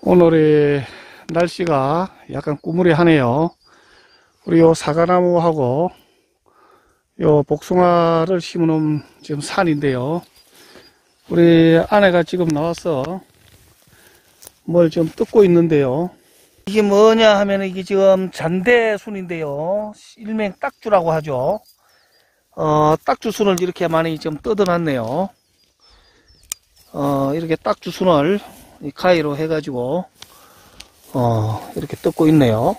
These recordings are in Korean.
오늘의 날씨가 약간 꾸무리하네요. 우리 요 사과나무하고 요 복숭아를 심어놓은 지금 산인데요. 우리 아내가 지금 나와서 뭘 좀 뜯고 있는데요. 이게 뭐냐 하면 이게 지금 잔대순인데요. 일명 딱주라고 하죠. 딱주순을 이렇게 많이 좀 뜯어놨네요. 이렇게 딱주순을 가위로 해가지고 이렇게 뜯고 있네요.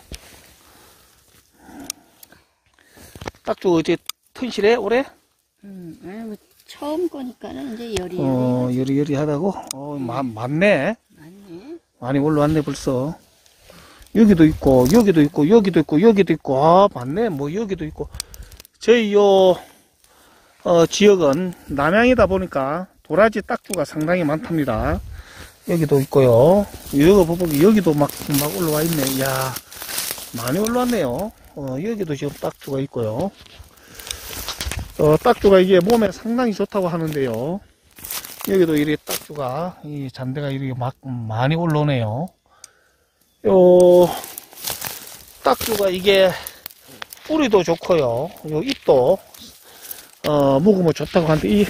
딱주 어제 튼실해 올해? 아니 뭐 처음 거니까는 이제 여리여리하다고? 많네. 맞네. 많이 올라왔네 벌써. 여기도 있고 여기도 있고 여기도 있고 여기도 있고 많네. 뭐 여기도 있고. 저희 요 지역은 남양이다 보니까 도라지 딱주가 상당히 많답니다. 여기도 있고요. 여기도 막 올라와 있네. 이야, 많이 올라왔네요. 여기도 지금 딱주가 있고요. 딱주가 이게 몸에 상당히 좋다고 하는데요. 여기도 이렇게 딱주가, 이 잔대가 이렇게 막 많이 올라오네요. 딱주가 이게 뿌리도 좋고요. 요 잎도, 먹으면 좋다고 하는데, 이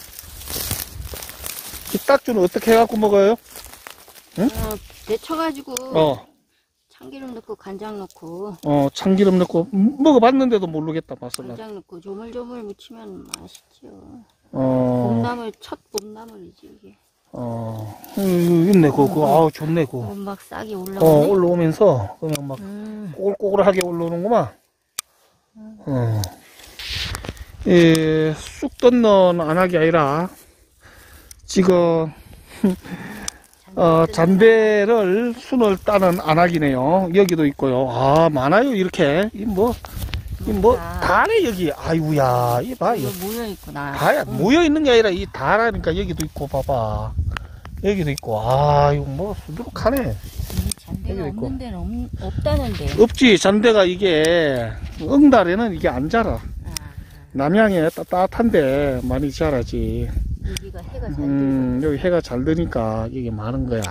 딱주는 어떻게 해갖고 먹어요? 응? 데쳐가지고 참기름 넣고 간장 넣고 참기름 넣고 먹어봤는데도 모르겠다 맛을. 간장 넣고 조물조물 무치면 맛있죠. 봄나물 첫 봄나물이지 이게. 있네 그거. 아우 좋네 그거. 막 싹이 올라오네. 올라오면서 그냥 막 꼬글꼬글하게 올라오는구만. 쑥 뜯는 안악이 아니라 지금 잔대를 순을 따는 안악이네요. 여기도 있고요. 많아요 이렇게. 다네 여기. 아이고야 이 봐. 모여 있구나. 다야 모여 있는 게 아니라 이 다라니까. 여기도 있고 봐봐. 여기도 있고. 이거 뭐 수두룩하네. 잔대가 없는 데는 없다는데. 없지. 잔대가 이게 응달에는 이게 안 자라. 남양에 따뜻한데 많이 자라지. 여기가 해가 잘 들고. 여기 해가 잘 드니까 이게 많은 거야.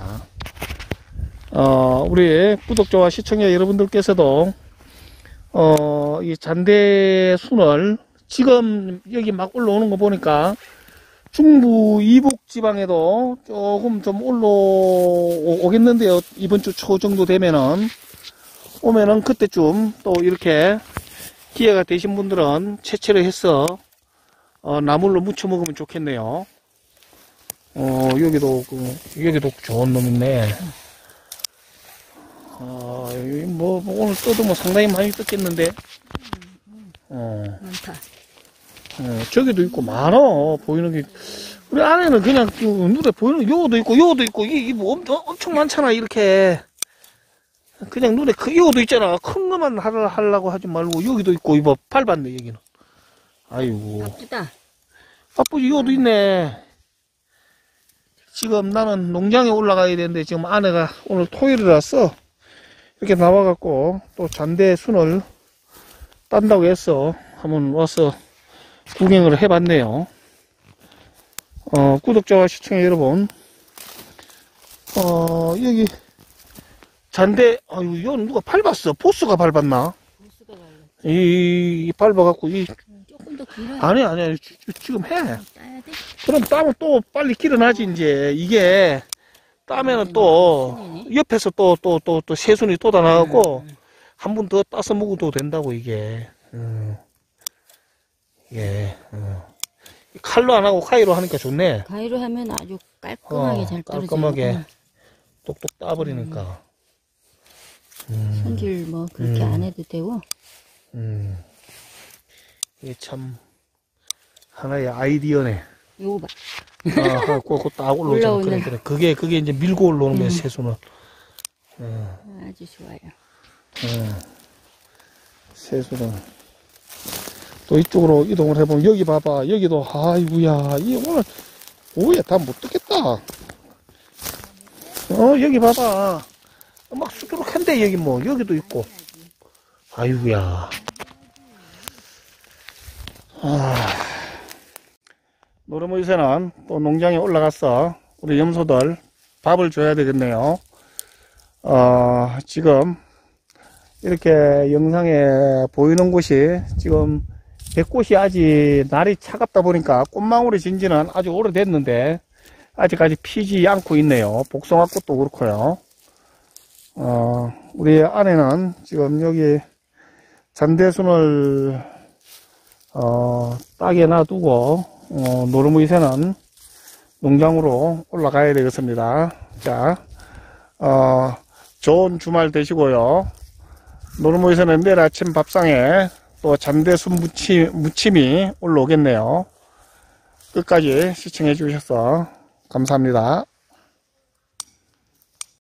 우리 구독자와 시청자 여러분들께서도 이 잔대순을 지금 여기 막 올라오는 거 보니까 중부 이북 지방에도 조금 좀 올라오겠는데요. 이번 주 초 정도 되면은 오면은 그때쯤 또 이렇게 기회가 되신 분들은 채취를 해서 나물로 무쳐 먹으면 좋겠네요. 여기도 좋은 놈 있네. 뭐 오늘 뜯으면 상당히 많이 뜯겠는데. 많다. 저기도 있고 많어. 보이는 게. 우리 안에는 그냥 눈에 보이는 요도 있고 이게 뭐 엄청 많잖아 이렇게. 그냥 눈에 요도 있잖아. 큰 것만 하려고 하지 말고 여기도 있고 이거 밟았네 여기는. 아이고. 바쁘다. 바쁘지. 요도 있네. 지금 나는 농장에 올라가야 되는데 지금 아내가 오늘 토요일이라서 이렇게 나와갖고 또 잔대 순을 딴다고 해서 한번 와서 구경을 해봤네요. 구독자와 시청자 여러분, 여기 잔대, 이건 누가 밟았어? 보스가 밟았나? 보스가 밟았어. 이 밟아갖고 조금 더 길어야 아니 지금 해. 따야 돼? 그럼 따면 또 빨리 길어나지 이제. 이게 따면은 또 옆에서 또 새순이 또 다 나가고 한 번 더 따서 먹어도 된다고 이게. 칼로 안 하고 가위로 하니까 좋네. 가위로 하면 아주 깔끔하게 잘 떨어져요. 깔끔하게 똑똑 따버리니까. 손질 뭐 그렇게 안 해도 되고. 이게 참 하나의 아이디어네. 요거 봐. 그거 딱 올라오잖아. 그래. 그게 이제 밀고 올라오는 거야, 새순은. 아주 좋아요. 새순은. 또 이쪽으로 이동을 해보면, 여기 봐봐. 여기도, 아이고야. 이 오늘 오후에 다 못 뜯겠다. 여기 봐봐. 막 수두룩한데, 여기 뭐, 여기도 있고. 아이고야. 노르모이새는 또 농장에 올라가서 우리 염소들 밥을 줘야 되겠네요. 지금 이렇게 영상에 보이는 곳이 지금 백꽃이 아직 날이 차갑다 보니까 꽃망울이 진 지는 아주 오래됐는데 아직까지 피지 않고 있네요. 복숭아꽃도 그렇고요. 우리 아내는 지금 여기 잔대순을 따게 놔두고 노르무이새는 농장으로 올라가야 되겠습니다. 자, 좋은 주말 되시고요. 노르무이새는 내일 아침 밥상에 또 잔대순 무침이 올라오겠네요. 끝까지 시청해 주셔서 감사합니다.